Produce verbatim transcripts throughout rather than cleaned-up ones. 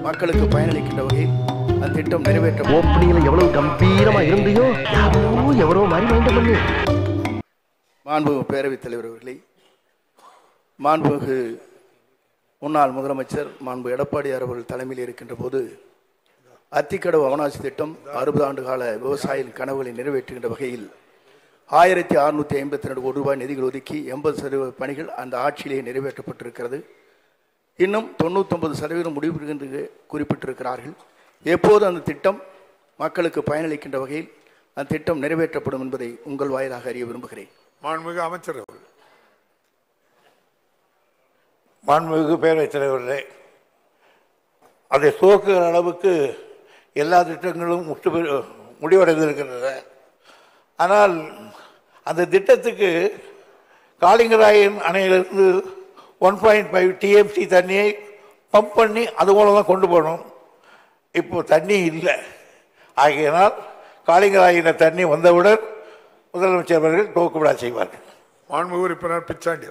மக்களுக்கு பயனளிக்கின்ற வகையில் அந்த திட்டம் நிறைவேற்ற ஓப்பனிங்ல எவ்வளவு கம்பீரமா இருந்தியோ யாரோ எவரோ மாதிரி மைண்ட் பண்ணு. மாண்புமிகு பேரவைத் தலைவர் அவர்களே, மாண்புமிகு முன்னாள் முதலமைச்சர் மாண்பு எடப்பாடியார் அவர்கள் தலைமையில் இருக்கின்ற போது அத்திக்கடவு அவனாசி திட்டம் அறுபது ஆண்டு கால விவசாயிகள் கனவுகளை நிறைவேற்றுகின்ற வகையில் ஆயிரத்தி அறுநூத்தி ஐம்பத்தி ரெண்டு கோடி ரூபாய் நிதிகள் ஒதுக்கி எண்பது சதவீத பணிகள் அந்த ஆட்சியிலேயே நிறைவேற்றப்பட்டிருக்கிறது. இன்னும் தொண்ணூத்தி ஒன்பது சதவீதம் முடிவு என்று குறிப்பிட்டிருக்கிறார்கள். எப்போது அந்த திட்டம் மக்களுக்கு பயனளிக்கின்ற வகையில் அந்த திட்டம் நிறைவேற்றப்படும் என்பதை உங்கள் வாயிலாக அறிய விரும்புகிறேன். மாண்புமிகு அமைச்சர் அவர்கள். மாண்புமிகு பேரவைத் தலைவர்களே, அதை துவக்குகிற அளவுக்கு எல்லா திட்டங்களும் முற்று முடிவடைந்திருக்கின்றன. ஆனால் அந்த திட்டத்துக்கு காளிங்கராயன் அணையிலிருந்து ஒன் பாயிண்ட் ஃபைவ் டிஎம்சி தண்ணியை பம்ப் பண்ணி அது மூலம் தான் கொண்டு போகணும். இப்போ தண்ணி இல்லை. ஆகையினால் காளிங்கராயன தண்ணி வந்தவுடன் முதலமைச்சர் அவர்கள் துவக்க விழா செய்வார்கள். மாண்புமிகு உறுப்பினர் பிச்சாண்டி.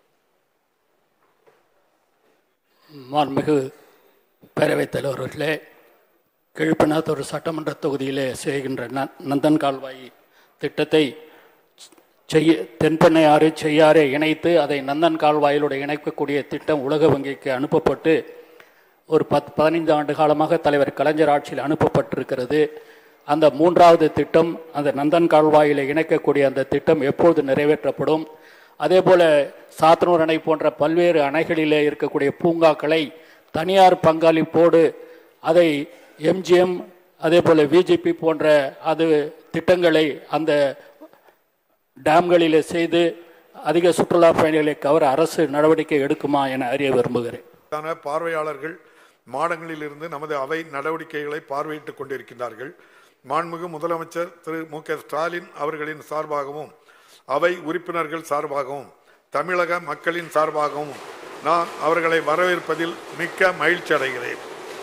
மாண்புமிகு பேரவைத் தலைவர்களே, கீழ்பெண்ணாத்தூர் சட்டமன்ற தொகுதியிலே செய்கின்ற நந்தன் கால்வாய் திட்டத்தை செய்ய தென்பெண்ணையாறு செய்யாறு இணைத்து அதை நந்தன் கால்வாயிலோடு இணைக்கக்கூடிய திட்டம் உலக வங்கிக்கு அனுப்பப்பட்டு ஒரு பத் பதினைந்து ஆண்டு காலமாக தலைவர் கலைஞர் ஆட்சியில் அனுப்பப்பட்டிருக்கிறது. அந்த மூன்றாவது திட்டம், அந்த நந்தன் கால்வாயிலை இணைக்கக்கூடிய அந்த திட்டம் எப்போது நிறைவேற்றப்படும்? அதே போல சாத்தனூர் அணை போன்ற பல்வேறு அணைகளிலே இருக்கக்கூடிய பூங்காக்களை தனியார் பங்களிப்போடு அதை எம்ஜிஎம் அதே போல விஜிபி போன்ற அது திட்டங்களை அந்த டேம்களிலே செய்து அதிக சுற்றுலா பயணிகளை கவர அரசு நடவடிக்கை எடுக்குமா என அறிய விரும்புகிறேன். பார்வையாளர்கள் மாடங்களில் இருந்து நமது அவை நடவடிக்கைகளை பார்வையிட்டுக் கொண்டிருக்கிறார்கள். மாண்புமிகு முதலமைச்சர் திரு மு க ஸ்டாலின் அவர்களின் சார்பாகவும் அவை உறுப்பினர்கள் சார்பாகவும் தமிழக மக்களின் சார்பாகவும் நான் அவர்களை வரவேற்பதில் மிக்க மகிழ்ச்சி அடைகிறேன்.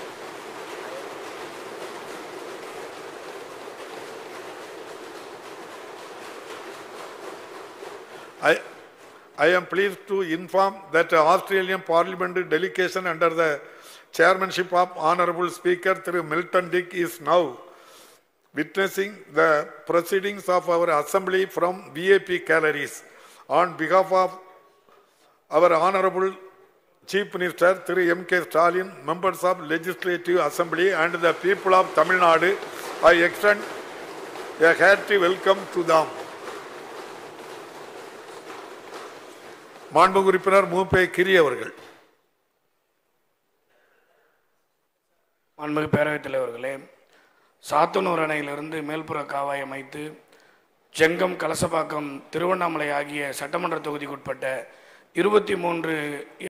I, I am pleased to inform that the Australian Parliament delegation under the chairmanship of Honorable Speaker Thiru Milton Dick is now witnessing the proceedings of our assembly from V I P galleries. On behalf of our Honorable Chief Minister Thiru M K Stalin, members of Legislative Assembly and the people of Tamil Nadu, I extend a hearty welcome to them. மாண்புமிகு உறுப்பினர் மூப்பே கிரி அவர்கள். மாண்புமிகு பேரவைத் தலைவர்களே, சாத்தனூர் அணையிலிருந்து மேல்புற காவாய் அமைத்து ஜெங்கம், கலசப்பாக்கம், திருவண்ணாமலை ஆகிய சட்டமன்ற தொகுதிக்குட்பட்ட இருபத்தி மூன்று